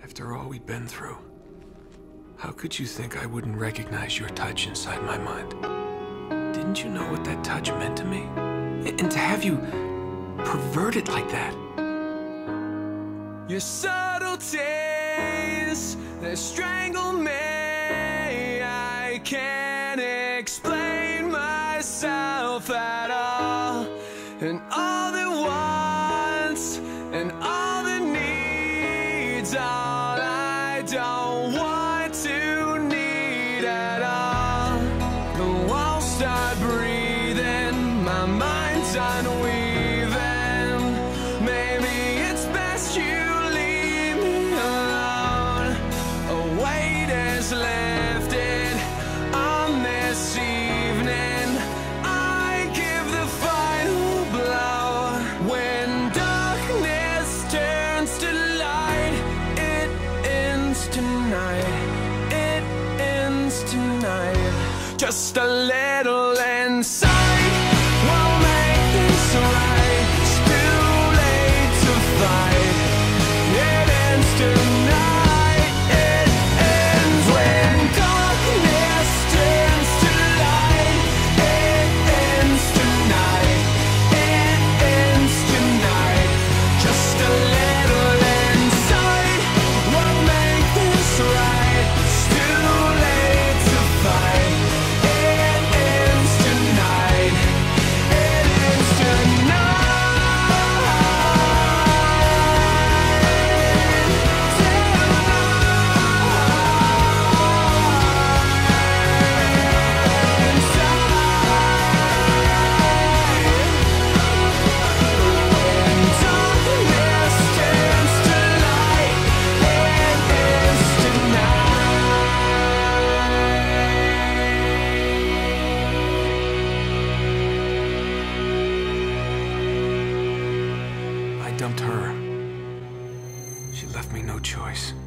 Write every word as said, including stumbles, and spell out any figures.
After all we'd been through, how could you think I wouldn't recognize your touch inside my mind? Didn't you know what that touch meant to me? And to have you pervert it like that. Your subtleties, they strangle me. I can't explain myself at all. And all the wants and all the needs, all I don't want to need at all. The walls start breathing, my mind's unweaving. Maybe it's best you leave me alone. A weight is lifted on this evening. I give the final blow. When darkness turns to light, it ends tonight. It ends tonight. Just a little insight will make this right. It's too late to fight. It ends tonight. It ends when darkness turns to light. It ends tonight. It ends tonight. Just a little insight will make this right. It's too late to fight. It ends tonight. It ends I dumped her. She left me no choice.